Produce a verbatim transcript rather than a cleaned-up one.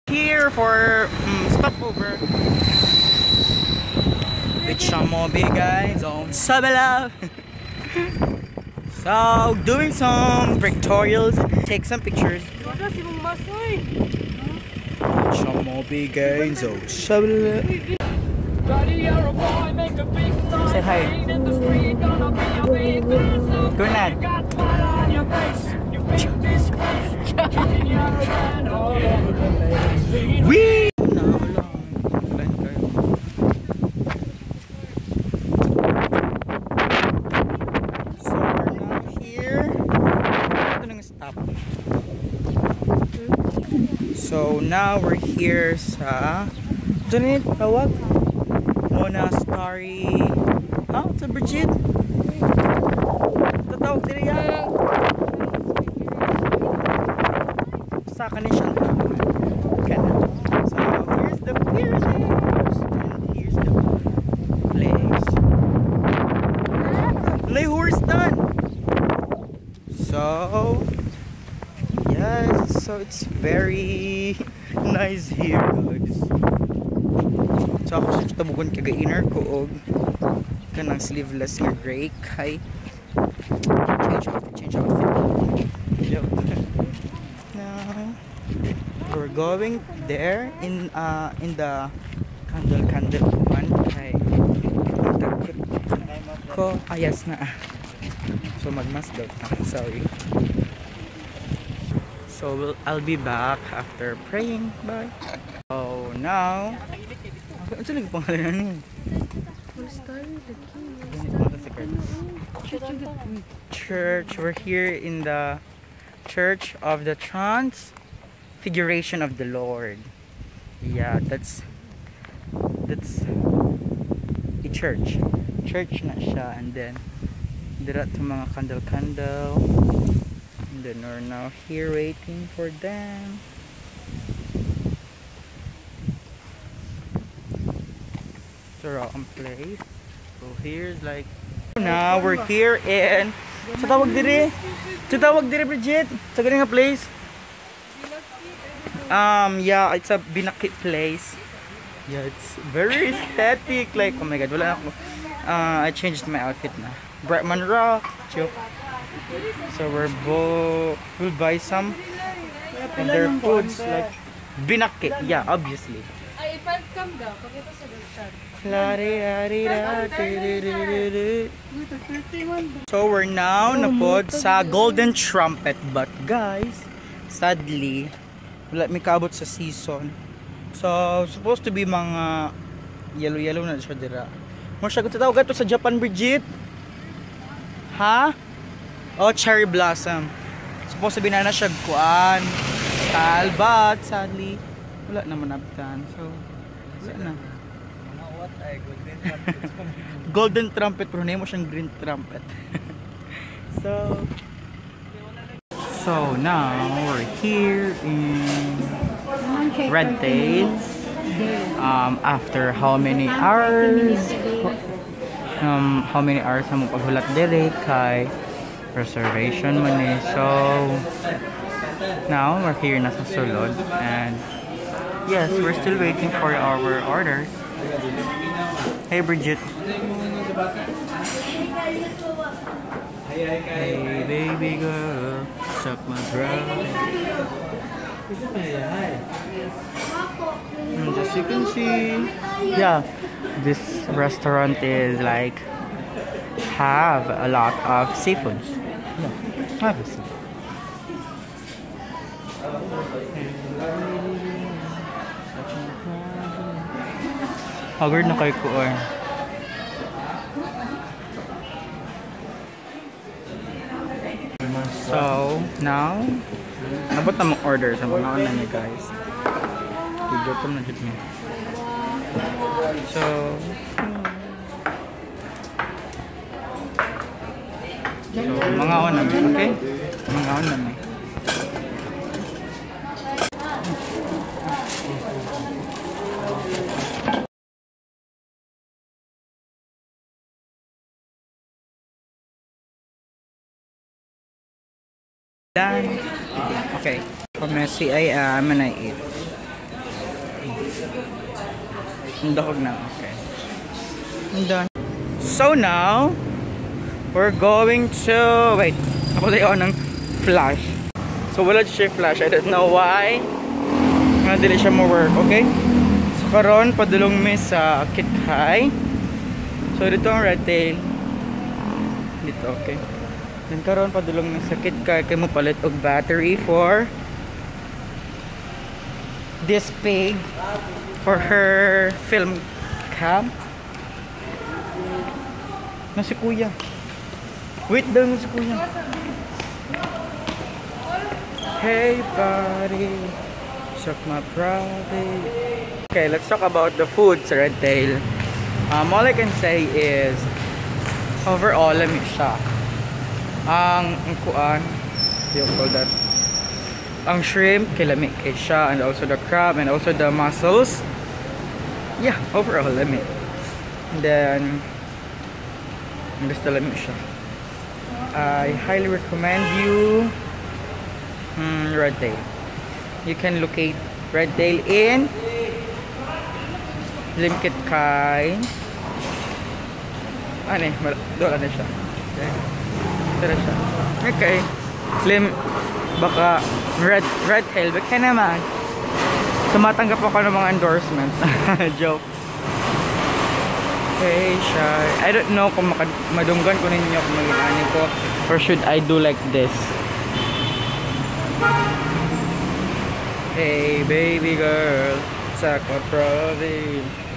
Here for um, stopover with Shamobi guys on Sabela. So doing some pictorials, take some pictures. Shamobi guys on Sabela. Say hi. Good night. Wee! So we're now here. Ito nang stop. So now we're here sa Janit, tawag? Monastery. Ah, sa Brigitte. Tatawag din yan. Sa kanisyan tawag. So here's the pyramids and here's the place. Lay horse done. So yes, so it's very nice here guys. So ako sa tabugon kaga inner ko og kanang sleeveless nga gray kay change outfit, change outfit. Yo. Now we're going there in uh in the candle candle one kay ko ayas na. So magmas daw. Sorry. So we'll, I'll be back after praying. Bye. So now ano sa lagi pangalan na church. We're here in the Church of the Transfiguration of the Lord. Yeah, that's that's a church. Church na siya, and then dira to mga candle-candle. And then we're now here waiting for them. Wrong place. So here's like now we're here in sa tawag dire sa tawag dire Brigitte sa ganing nga place. Um yeah, it's a Binaki place. Yeah, it's very aesthetic, like oh my god, wala na ako. uh, I changed my outfit na Bretman Rock joke. So we're bo we'll buy some and their foods like Binaki, yeah, obviously. Ay, i-come daw, pakita sa dagdag. So we're now napod sa Golden Trumpet, but guys, sadly wala mi kaabot sa season. So supposed to be mga yellow yellow na siya dira. Mo siya gud tawag ato sa Japan Brigitte. Ha? Oh, cherry blossom. Supposed to be na na siya kuan. Style, but sadly wala naman abtan. So wala na. Golden trumpet, pero name mo siyang green trumpet. so so now we're here in Red Tails. Um, after how many hours? Um, how many hours na mo paghulat dili kay reservation man eh. So now we're here na sa sulod, and yes, we're still waiting for our orders. Hey Brigitte. Hey baby girl, suck my throat. And as you can see, yeah, this restaurant is like have a lot of seafoods. Yeah, obviously. Haggard na kay ko eh. So, now, nabot na mong order sa mga online niya guys. Gutom na dito niya. So, so mga on namin, okay? Mga on namin. Done. Okay. For Messi, I am and I eat. Dahog na. Okay. I'm done. So now, we're going to... Wait. Ako tayo ng flash. So wala siya flash. I don't know why. Nga dili siya mo work. Okay? So karon padulong mi sa Kitkay. So dito ang red tail. Dito. Okay. Then karon padulong mi sa Kitkay. Kaya mo palit og battery for this pig. For her film cam. Na si kuya. Wait daw na si kuya. Hey buddy, suck my pride. Okay, let's talk about the food sa Red Tail. Um, all I can say is overall lamig siya. Ang ang kuan, what do you call that? Ang shrimp kay lamig kay siya, and also the crab and also the mussels. Yeah, overall lamig. And then gusto lamig siya. I highly recommend you mm, Red Tail. You can locate Red Tail in Limkit Kai. Ano eh, doon na siya. Okay. Tara siya. Okay. Lim, baka Red, Red Tail, baka naman. Tumatanggap ako ng mga endorsements. Joke. Okay, siya. I don't know kung madunggan ko ninyo kung maging ani ko or should I do like this. Hey baby girl, suck my protein.